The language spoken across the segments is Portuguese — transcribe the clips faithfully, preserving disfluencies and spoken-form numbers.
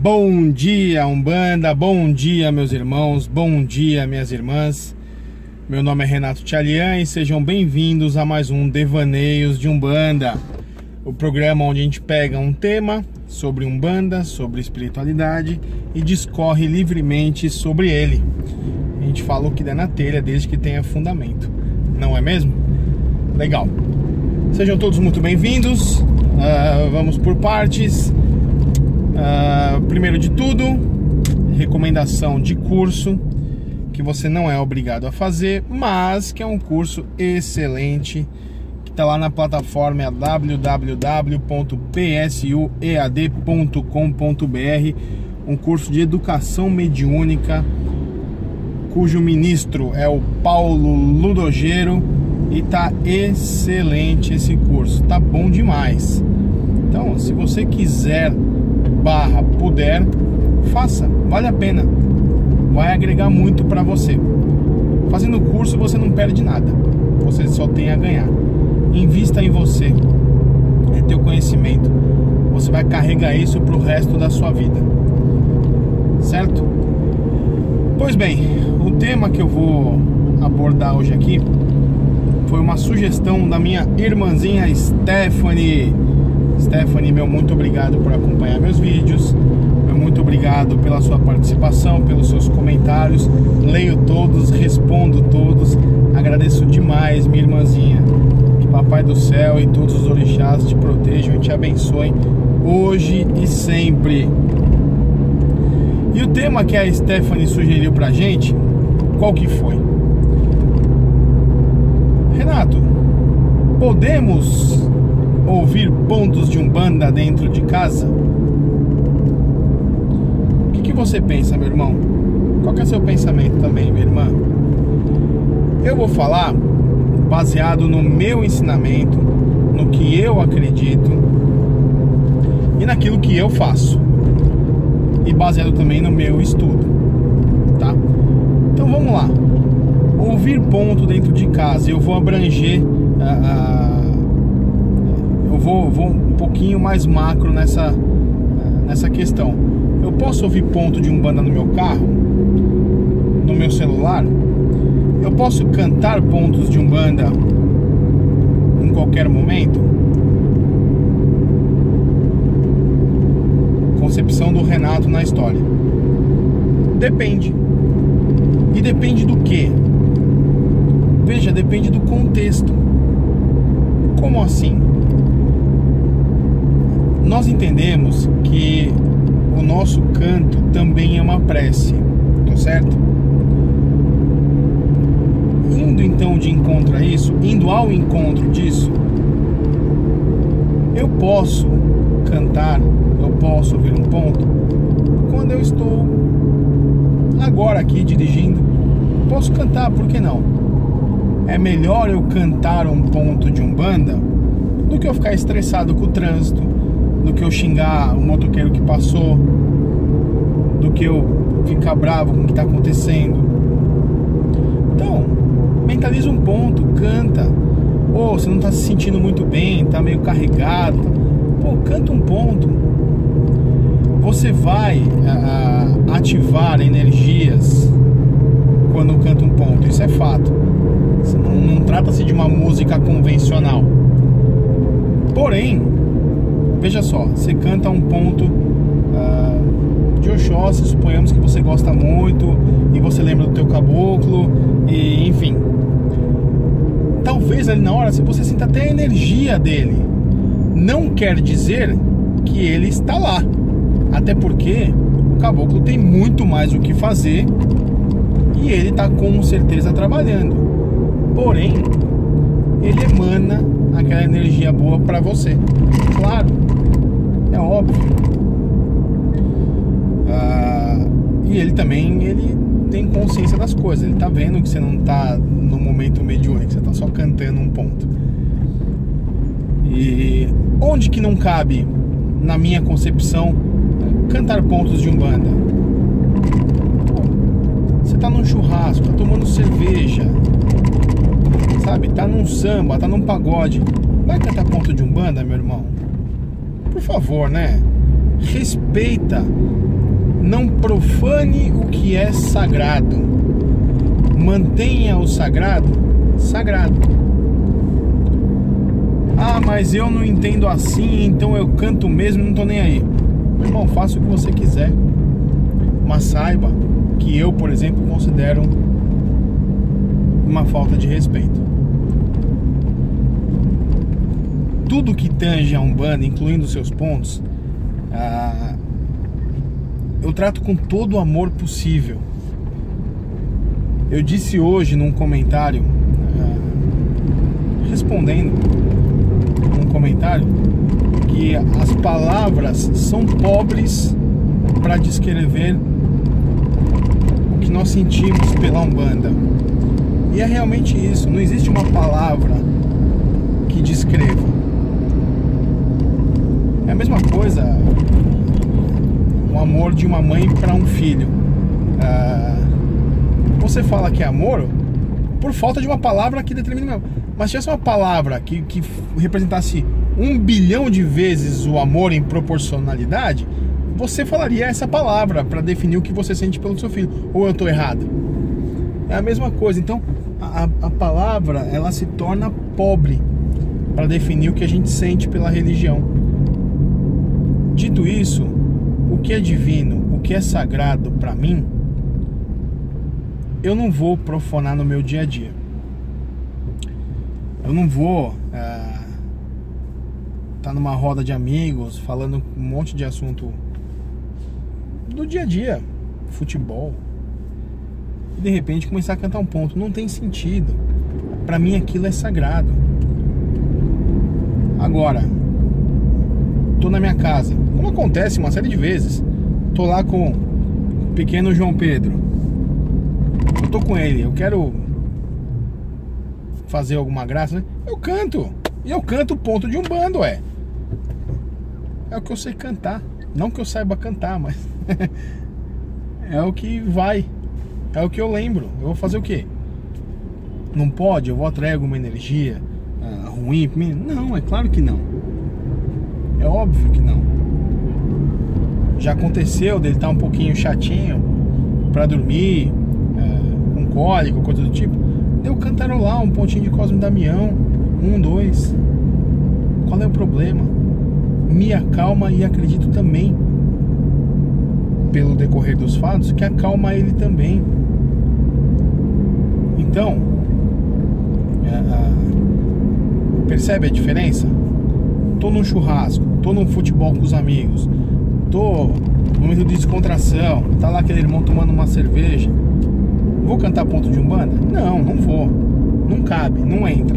Bom dia, Umbanda, bom dia, meus irmãos, bom dia, minhas irmãs. Meu nome é Renato Tchalian e sejam bem-vindos a mais um Devaneios de Umbanda, o programa onde a gente pega um tema sobre Umbanda, sobre espiritualidade e discorre livremente sobre ele. A gente fala o que der na telha desde que tenha fundamento, não é mesmo? Legal. Sejam todos muito bem-vindos. Uh, vamos por partes. Uh, primeiro de tudo, recomendação de curso que você não é obrigado a fazer, mas que é um curso excelente, que está lá na plataforma é w w w ponto p s u e a d ponto com ponto b r, um curso de educação mediúnica, cujo ministro é o Paulo Ludogeiro, e tá excelente esse curso, tá bom demais. Então, se você quiser barra puder, faça, vale a pena, vai agregar muito para você. Fazendo o curso você não perde nada, você só tem a ganhar. Invista em você, é teu conhecimento, você vai carregar isso pro resto da sua vida, certo? Pois bem, o tema que eu vou abordar hoje aqui foi uma sugestão da minha irmãzinha Stephanie. Stephanie, meu muito obrigado por acompanhar meus vídeos, meu muito obrigado pela sua participação, pelos seus comentários, leio todos, respondo todos, agradeço demais, minha irmãzinha. Que Papai do Céu e todos os orixás te protejam e te abençoem hoje e sempre. E o tema que a Stephanie sugeriu pra gente, qual que foi? Renato, podemos ouvir pontos de Umbanda dentro de casa? O que, que você pensa, meu irmão? Qual que é o seu pensamento também, minha irmã? Eu vou falar baseado no meu ensinamento, no que eu acredito e naquilo que eu faço, e baseado também no meu estudo, tá? Então vamos lá. Ouvir ponto dentro de casa, eu vou abranger a, a eu vou, vou um pouquinho mais macro nessa, nessa questão. Eu posso ouvir ponto de Umbanda no meu carro, no meu celular? Eu posso cantar pontos de Umbanda em qualquer momento? Concepção do Renato na história. Depende. E depende do quê? Veja, depende do contexto. Como assim? Nós entendemos que o nosso canto também é uma prece, tá certo? Indo então de encontro a isso, indo ao encontro disso, eu posso cantar, eu posso ouvir um ponto quando eu estou agora aqui dirigindo. Posso cantar, por que não? É melhor eu cantar um ponto de Umbanda do que eu ficar estressado com o trânsito, do que eu xingar o motoqueiro que passou, do que eu ficar bravo com o que está acontecendo. Então, mentaliza um ponto, canta. Ou você não está se sentindo muito bem, está meio carregado, pô, canta um ponto. Você vai a, ativar energias quando canta um ponto, isso é fato. Não, não trata-se de uma música convencional. Porém, veja só, você canta um ponto uh, de Oxóssi, suponhamos que você gosta muito e você lembra do teu caboclo, e enfim, talvez ali na hora você sinta até a energia dele. Não quer dizer que ele está lá, até porque o caboclo tem muito mais o que fazer e ele está com certeza trabalhando. Porém, ele emana aquela energia boa para você. Claro, é óbvio. Ah, e ele também ele tem consciência das coisas. Ele tá vendo que você não tá no momento mediúnico, você tá só cantando um ponto. E onde que não cabe, na minha concepção, cantar pontos de Umbanda? Você tá num churrasco, tá tomando cerveja, sabe? Tá num samba, tá num pagode. Vai cantar ponto de Umbanda, meu irmão? Por favor, né? Respeita Não profane o que é sagrado. Mantenha o sagrado sagrado. Ah, mas eu não entendo assim, então eu canto mesmo e não tô nem aí. Meu irmão, faça o que você quiser. Mas saiba que eu, por exemplo, considero uma falta de respeito. Tudo que tange a Umbanda, incluindo seus pontos, ah, eu trato com todo o amor possível. Eu disse hoje num comentário, ah, respondendo num comentário, que as palavras são pobres para descrever o que nós sentimos pela Umbanda. E é realmente isso, não existe uma palavra que descreva. É a mesma coisa o amor de uma mãe para um filho. Ah, você fala que é amor por falta de uma palavra que determina. Mas se tivesse uma palavra que, que representasse um bilhão de vezes o amor em proporcionalidade, você falaria essa palavra para definir o que você sente pelo seu filho. Ou eu estou errado? É a mesma coisa. Então a, a palavra, ela se torna pobre para definir o que a gente sente pela religião. Dito isso, o que é divino, o que é sagrado para mim, eu não vou profanar no meu dia a dia. Eu não vou é, tá numa roda de amigos falando um monte de assunto do dia a dia, futebol, e de repente começar a cantar um ponto. Não tem sentido. Para mim aquilo é sagrado. Agora, tô na minha casa, como acontece uma série de vezes. Tô lá com o pequeno João Pedro. Eu tô com ele, eu quero fazer alguma graça, né? Eu canto. E eu canto ponto de Umbanda, ué. É o que eu sei cantar. Não que eu saiba cantar, mas é o que vai. É o que eu lembro. Eu vou fazer o quê? Não pode? Eu vou atrair alguma energia ah, ruim pra mim? Não, é claro que não. É óbvio que não. Já aconteceu dele estar um pouquinho chatinho pra dormir, é, com cólico, coisa do tipo. Eu cantarolar um pontinho de Cosme Damião, um, dois. Qual é o problema? Me acalma e acredito também, pelo decorrer dos fatos, que acalma ele também. Então, é, é, percebe a diferença? Tô num churrasco, tô num futebol com os amigos, tô no momento de descontração, tá lá aquele irmão tomando uma cerveja. Vou cantar ponto de Umbanda? Não, não vou. Não cabe, não entra.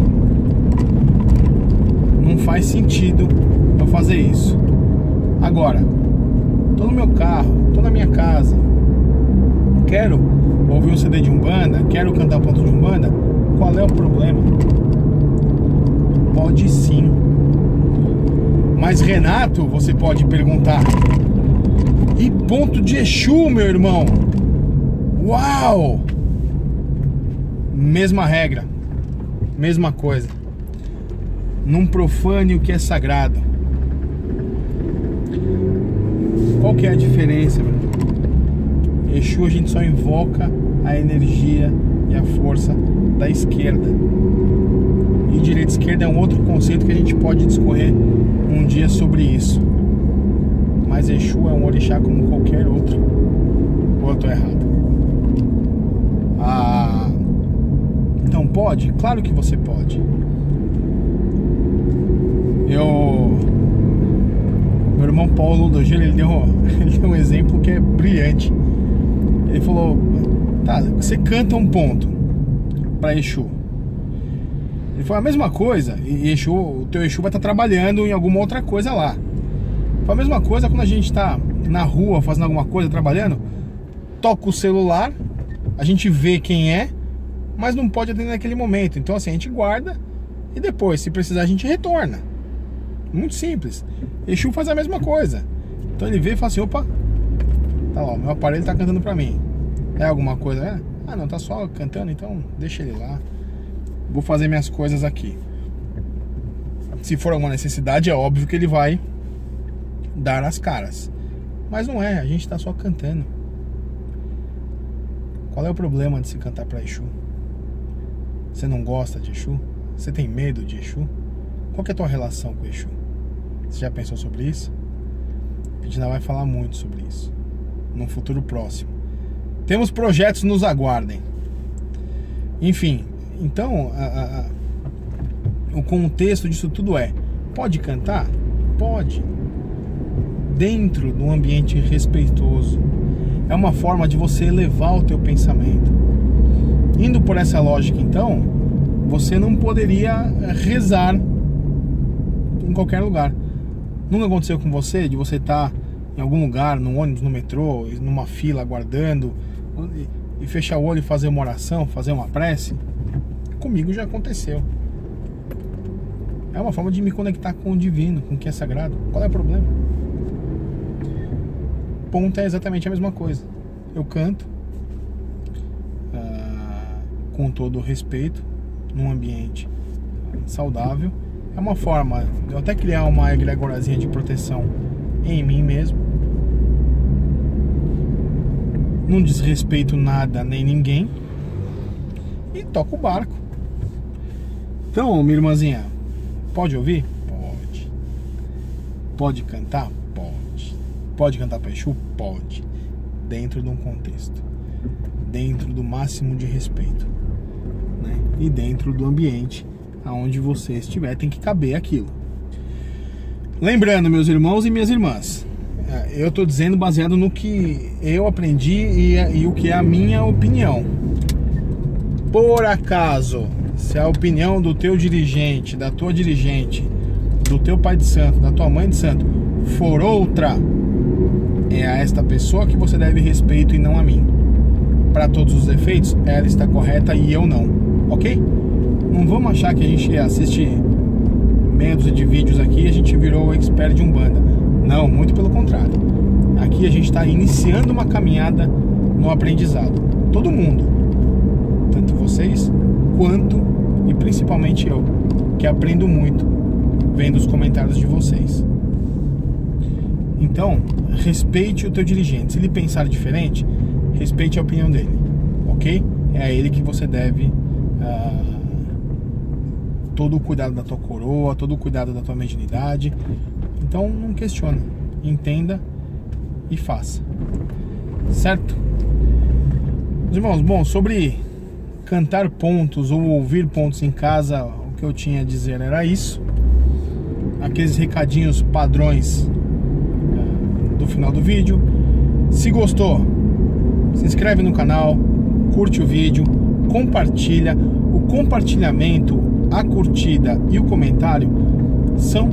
Não faz sentido eu fazer isso. Agora, tô no meu carro, tô na minha casa, quero ouvir um C D de Umbanda, quero cantar ponto de Umbanda. Qual é o problema? Pode sim. Mas Renato, você pode perguntar, e ponto de Exu, meu irmão? Uau! Mesma regra, mesma coisa. Não profane o que é sagrado. Qual que é a diferença, meu irmão? Exu, a gente só invoca a energia e a força da esquerda. E direita e esquerda é um outro conceito que a gente pode discorrer um dia sobre isso. Mas Exu é um orixá como qualquer outro. Ou eu tô errado? Ah, então pode? Claro que você pode. Eu... Meu irmão Paulo do Gelo, ele deu, ele deu um exemplo que é brilhante. Ele falou, tá, você canta um ponto pra Exu. Ele falou a mesma coisa, e Exu, o teu Exu vai estar trabalhando em alguma outra coisa lá. Foi a mesma coisa quando a gente tá na rua fazendo alguma coisa, trabalhando, toca o celular, a gente vê quem é, mas não pode atender naquele momento. Então assim, a gente guarda e depois, se precisar, a gente retorna. Muito simples. Exu faz a mesma coisa. Então ele vê e fala assim, opa, tá lá, o meu aparelho tá cantando pra mim. É alguma coisa, é? Ah não, tá só cantando, então deixa ele lá. Vou fazer minhas coisas aqui. Se for alguma necessidade, é óbvio que ele vai dar as caras. Mas não é, a gente está só cantando. Qual é o problema de se cantar para Exu? Você não gosta de Exu? Você tem medo de Exu? Qual que é a tua relação com Exu? Você já pensou sobre isso? A gente ainda vai falar muito sobre isso num futuro próximo. Temos projetos, nos aguardem. Enfim, então a, a, a, o contexto disso tudo é: pode cantar? Pode. Dentro de um ambiente respeitoso. É uma forma de você elevar o teu pensamento. Indo por essa lógica, então, você não poderia rezar em qualquer lugar. Nunca aconteceu com você de você estar em algum lugar, no ônibus, no metrô, numa fila, aguardando, e fechar o olho e fazer uma oração, fazer uma prece? Comigo já aconteceu. É uma forma de me conectar com o divino, com o que é sagrado. Qual é o problema? O ponto é exatamente a mesma coisa. Eu canto uh, com todo o respeito, num ambiente saudável. É uma forma de eu até criar uma egregorazinha de proteção em mim mesmo. Não desrespeito nada nem ninguém. E toco o barco. Então, minha irmãzinha, pode ouvir? Pode. Pode cantar? Pode. Pode cantar para Exu? Pode. Dentro de um contexto. Dentro do máximo de respeito, né? E dentro do ambiente aonde você estiver, tem que caber aquilo. Lembrando, meus irmãos e minhas irmãs, eu estou dizendo baseado no que eu aprendi e, e o que é a minha opinião. Por acaso, se a opinião do teu dirigente, da tua dirigente, do teu pai de santo, da tua mãe de santo for outra, é a esta pessoa que você deve respeito e não a mim. Para todos os efeitos, ela está correta e eu não, ok? Não vamos achar que a gente assiste meia dúzia de vídeos aqui e a gente virou o expert de Umbanda. Não, muito pelo contrário. Aqui a gente está iniciando uma caminhada no aprendizado. Todo mundo, tanto vocês quanto e principalmente eu, que aprendo muito vendo os comentários de vocês. Então, respeite o teu dirigente. Se ele pensar diferente, respeite a opinião dele, ok? É a ele que você deve uh, todo o cuidado da tua coroa, todo o cuidado da tua mediunidade. Então não questione, entenda e faça, certo? Meus irmãos, bom, sobre cantar pontos ou ouvir pontos em casa, o que eu tinha a dizer era isso. Aqueles recadinhos padrões uh, do final do vídeo. Se gostou, se inscreve no canal, curte o vídeo, compartilha. O compartilhamento, a curtida e o comentário são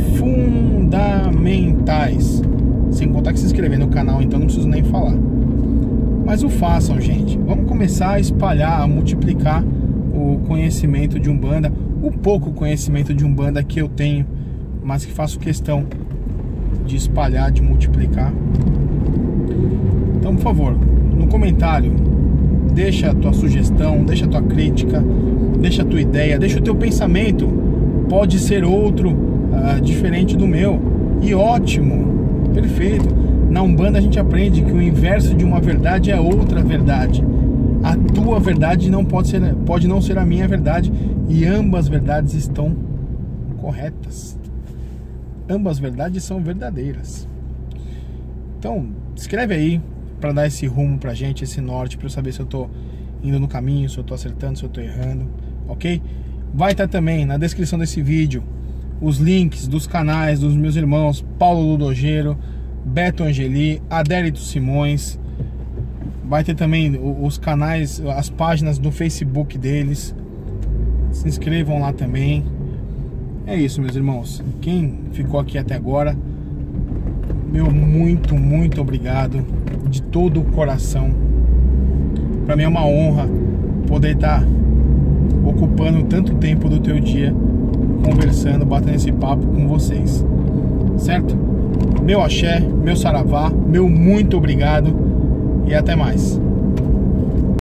fundamentais. Sem contar que se inscrever no canal, então não preciso nem falar. Mas o façam, gente. Vamos começar a espalhar, a multiplicar o conhecimento de Umbanda, o pouco conhecimento de Umbanda que eu tenho, mas que faço questão de espalhar, de multiplicar. Então, por favor, no comentário, deixa a tua sugestão, deixa a tua crítica, deixa a tua ideia, deixa o teu pensamento. Pode ser outro, uh, diferente do meu. E ótimo, perfeito. Na Umbanda a gente aprende que o inverso de uma verdade é outra verdade. A tua verdade não pode ser, pode não ser a minha verdade. E ambas verdades estão corretas. Ambas verdades são verdadeiras. Então, escreve aí para dar esse rumo pra gente, esse norte, para eu saber se eu tô indo no caminho, se eu tô acertando, se eu tô errando, ok? Vai estar também na descrição desse vídeo os links dos canais dos meus irmãos Paulo Ludogeiro, Beto Angeli, Adérito Simões. Vai ter também os canais, as páginas do Facebook deles. Se inscrevam lá também. É isso, meus irmãos. Quem ficou aqui até agora, meu muito, muito obrigado de todo o coração. Para mim é uma honra poder estar ocupando tanto tempo do teu dia conversando, batendo esse papo com vocês, certo? Meu axé, meu saravá, meu muito obrigado e até mais.